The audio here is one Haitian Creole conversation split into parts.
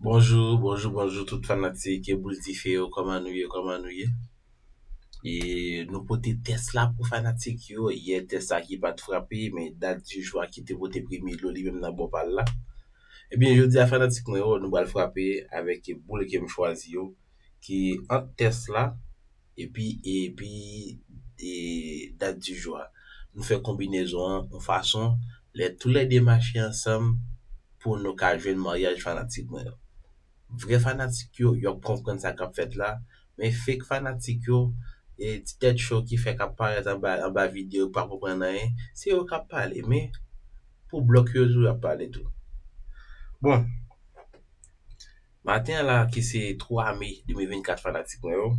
Bonjour tout fanatik e boul di fe yo, koman nou ye. E nou pote Tesla pou fanatik yo, ye Tesla ki pat frape, men dat di jwa ki te pote primi lo li menm nan bon pal la. Ebyen yo di a fanatik nou yo, nou bal frape avek e boul ke m chwazi yo, ki ant Tesla, dat di jwa. Nou fe kombinezon an fason, tout les demache ansam pou nou ka jwen mariage fanatik nou yo. Vrai fanatik yo, yo kompren sa kap fet la, men fake fanatik yo, ti tet show ki fe kap paret an ba video, pa kompren nan yen, se yo kap pale, men pou blok yo zou ap pale tou. Bon, matin la ki se 3 mai 2024 fanatik mwen yo,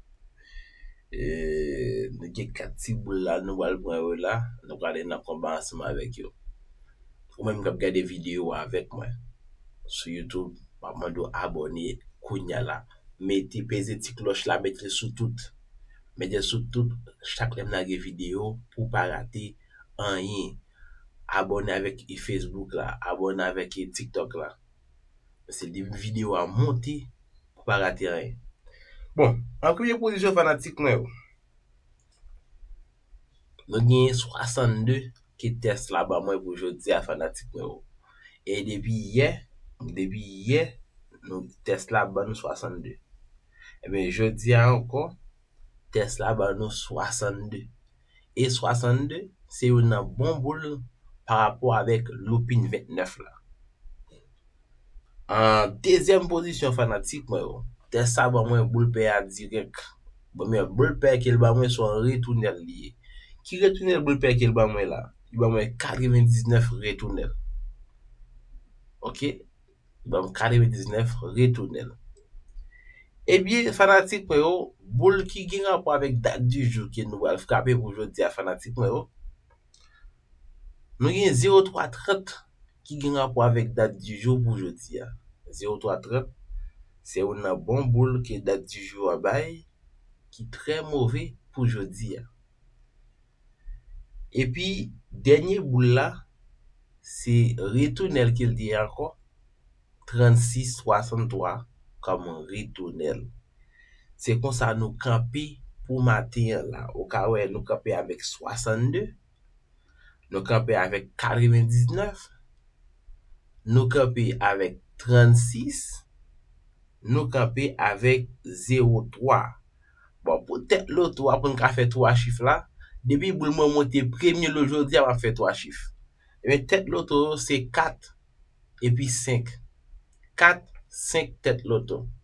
nou gen 4 ti boul la nou wal mwen yo la, nou gade nan komba ansama avek yo. Ou men kap gade video avek mwen, sou YouTube, maman do abonne kounya la. Mettez pese ti cloche la, mettez sous tout. Mettez sous tout chaque lem nage vidéo pour pas rater rien. Abonne avec Facebook là, abonne avec TikTok là. C'est des vidéos à monter pour pas rater rien. Bon, en première position fanatique nous avons 62 qui testent là-bas moi pour aujourd'hui à fanatique nous. Et depuis hier, nous Tesla ban nous 62. Eh bien, je dis encore, Tesla ban nous 62. Et 62, c'est une bonne boule par rapport avec l'Opine 29 là. En deuxième position fanatique, moi, Tesla ban moi boule paire direct. Bon, mais boule paire qu'il ban moi son retournel lié. Qui retournel boule paire qu'il ban moi là? Il ban moi 99 retournel. OK? Donc 99 retournel. Eh bien, fanatique moi yo, boule qui gen rapport avec date du jour qui nous va frapper pour aujourd'hui à fanatique moi yo. Nous gen 0330 qui gen rapport avec date du jour pour aujourd'hui. 0330 c'est une bonne boule qui date du jour à bail qui très mauvais pour aujourd'hui. Et puis dernier boule là c'est retournel qu'il dit encore 3663 comme retournel. C'est comme ça nous camper pour matin là. Au cas où nous camper avec 62, nous camper avec 99, nous camper avec 36, nous camper avec 03. Bon, peut-être l'autre après nous faire 3 chiffres là. Depuis boule moi monter premier aujourd'hui on va faire 3 chiffres. Et tête l'autre c'est 4 et puis 5. 4, 5 tête l'auto.